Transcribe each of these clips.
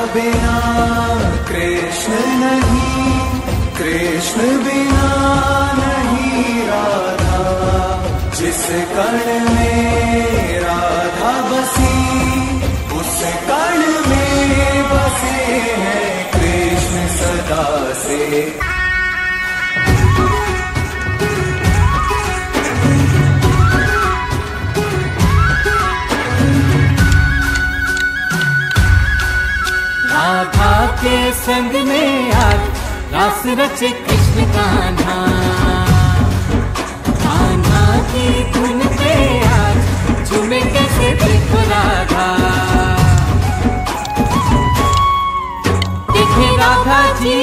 बिना कृष्ण नहीं, कृष्ण बिना नहीं राधा। जिस कण में राधा बसी, उस कण में बसे हैं कृष्ण सदा से। राधा के संग में आज रास रचे कृष्ण कान्हा, कान्हा की धुन पे आज झूमे कैसे देखो राधा। देखे राधा जी,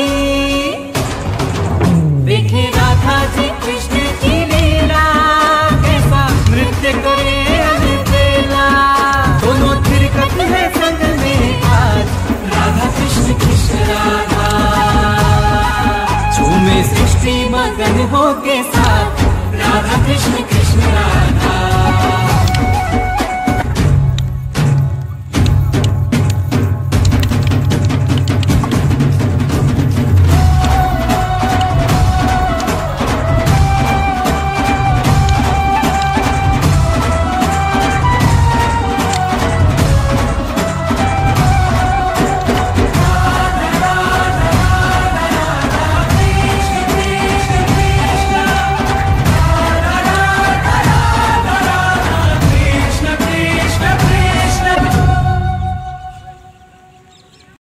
देखे राधा जी कृष्ण की लीला, कैसा नृत्य करे अलबेला। दोनों थिरकत है संग में आज राधा कृष्ण कृष्ण राधा। झूमे सृष्टि मगन हो के साथ राधा कृष्ण कृष्ण राधा।